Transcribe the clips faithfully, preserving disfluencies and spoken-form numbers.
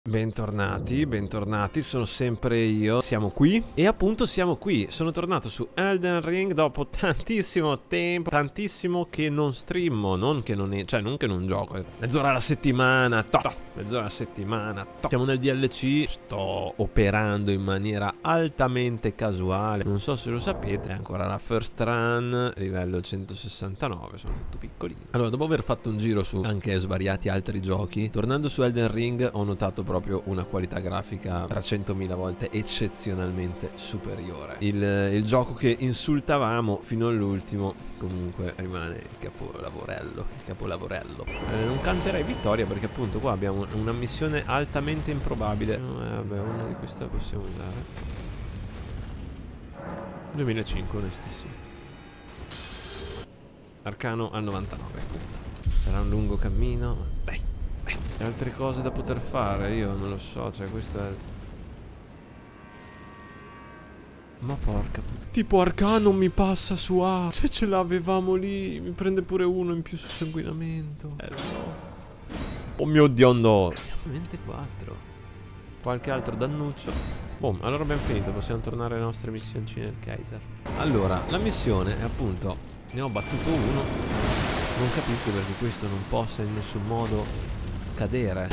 Bentornati, bentornati, sono sempre io, siamo qui e appunto siamo qui, sono tornato su Elden Ring dopo tantissimo tempo, tantissimo che non streammo, non che non è, cioè non che non gioco, mezz'ora alla settimana, toh, mezz'ora alla settimana, toh. Siamo nel D L C, sto operando in maniera altamente casuale, non so se lo sapete, è ancora la first run, livello centosessantanove, sono tutto piccolino. Allora, dopo aver fatto un giro su anche svariati altri giochi, tornando su Elden Ring ho notato proprio una qualità grafica trecentomila volte eccezionalmente superiore. Il, il gioco che insultavamo fino all'ultimo comunque rimane il capolavorello, il capolavorello. Eh, non canterei vittoria perché appunto qua abbiamo una missione altamente improbabile. Eh, vabbè, una di queste la possiamo usare. duemilacinque, onestissimo. Arcano al novantanove, appunto. Sarà un lungo cammino, ma dai. Altre cose da poter fare, io non lo so, cioè questo è... Ma porca... Tipo Arcano mi passa su A. Se ce l'avevamo lì, mi prende pure uno in più su sanguinamento. Eh, no. Oh mio Dio, no. ventiquattro. Qualche altro dannuccio. Boom, allora abbiamo finito, possiamo tornare alle nostre missioncine del Kaiser. Allora, la missione è appunto... Ne ho battuto uno. Non capisco perché questo non possa in nessun modo... cadere.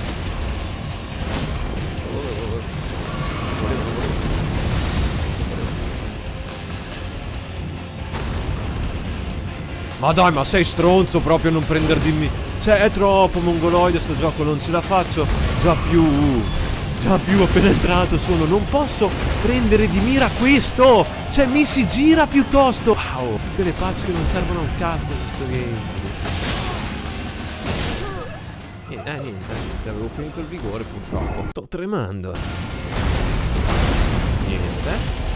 Ma dai, ma sei stronzo proprio a non prender di me. Cioè è troppo mongoloide sto gioco, non ce la faccio già più. Già più appena entrato sono. Non posso prendere di mira questo. Cioè mi si gira piuttosto. Wow. Tutte le patch che non servono a un cazzo su sto game. Eh, niente, niente, avevo finito il vigore purtroppo. Sto tremando. Niente.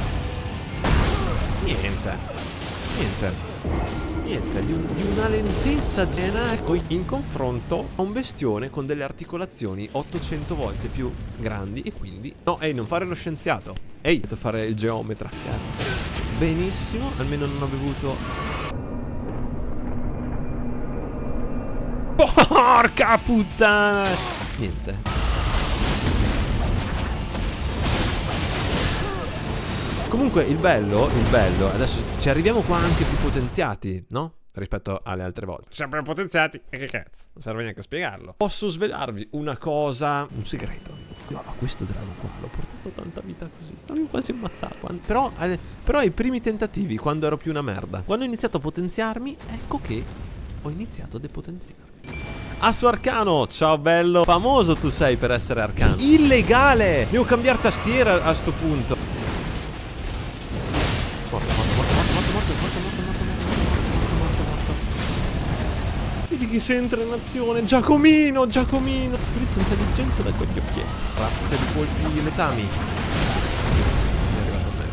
Niente. Niente. Niente, di, un, di una lentezza ecco, in confronto a un bestione con delle articolazioni ottocento volte più grandi e quindi... No, ehi, non fare lo scienziato. Ehi, devo fare il geometra. Cazzo. Benissimo, almeno non ho bevuto... Porca puttana! Niente. Comunque il bello, il bello, adesso ci arriviamo qua anche più potenziati, no? Rispetto alle altre volte. Sempre potenziati, e che cazzo? Non serve neanche a spiegarlo. Posso svelarvi una cosa, un segreto. No, questo drago qua l'ho portato tanta vita così. L'avevo quasi ammazzato. Però, eh, però ai primi tentativi, quando ero più una merda, quando ho iniziato a potenziarmi, ecco che ho iniziato a depotenziarmi. Asso Arcano, ciao bello. Famoso tu sei per essere Arcano. Illegale. Devo cambiare tastiera a sto punto. Morto, morto, morto, morto, morto, morto, morto, morto, morto, morto, morto, morto. Vedi chi se entra in azione. Giacomino, Giacomino. Sprizza intelligenza da quegli occhietti. Raffica di colpi letami. È arrivato a me.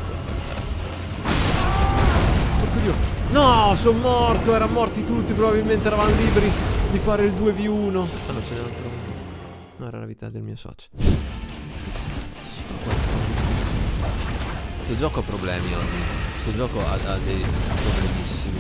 Porco Dio. No, sono morto. Erano morti tutti. Probabilmente eravamo liberi di fare il due v uno. Ah no, ce n'era ancora uno. No, era la vita del mio socio. Che cazzo ci fa qua? Questo gioco ha problemi oggi. Questo gioco ha, ha dei problemissimi.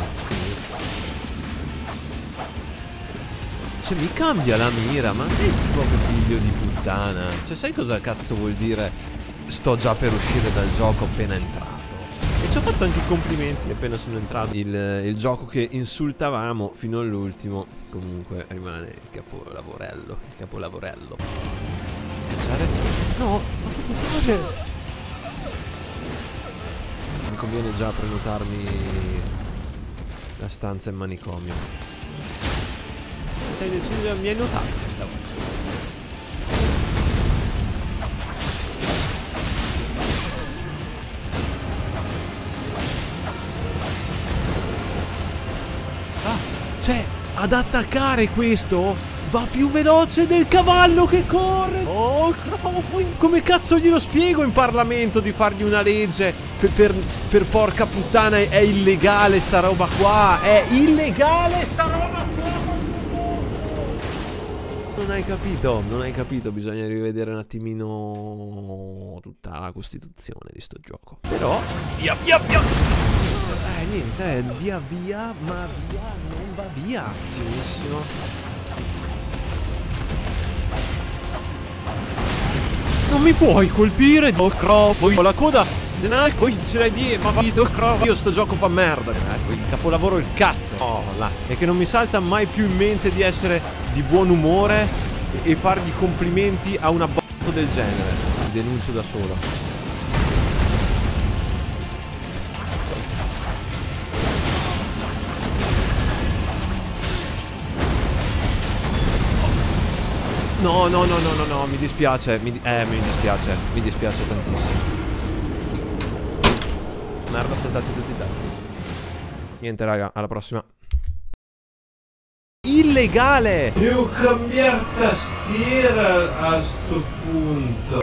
Cioè mi cambia la mira. Ma sei proprio figlio di puttana. Cioè sai cosa cazzo vuol dire? Sto già per uscire dal gioco appena entrato. E ci ho fatto anche i complimenti appena sono entrato. Il, il gioco che insultavamo fino all'ultimo comunque rimane il capolavorello. Il capolavorello. Schiacciare? No, ma che fare? Mi conviene già prenotarmi la stanza in manicomio. Sei deciso, mi hai notato questa volta. Cioè, ad attaccare questo va più veloce del cavallo che corre. Oh, come cazzo glielo spiego in Parlamento di fargli una legge per, per, per porca puttana è illegale sta roba qua. È illegale sta roba qua. Non hai capito, non hai capito, bisogna rivedere un attimino tutta la costituzione di sto gioco. Però, via via via. Eh, niente, eh, via via, ma via non va via. Benissimo. Non mi puoi colpire, Docro. Poi ho la coda. Poi ce l'hai di. Ma Docro. Io sto gioco fa merda. Ecco, il capolavoro il cazzo. Oh, là. E che non mi salta mai più in mente di essere di buon umore e, e fargli complimenti a una botto del genere. Mi denuncio da solo. No, no, no, no, no, no, mi dispiace, mi, eh, mi dispiace, mi dispiace tantissimo. Merda, saltati tutti i tempi. Niente, raga, alla prossima. Illegale! Devo cambiare tastiera a sto punto.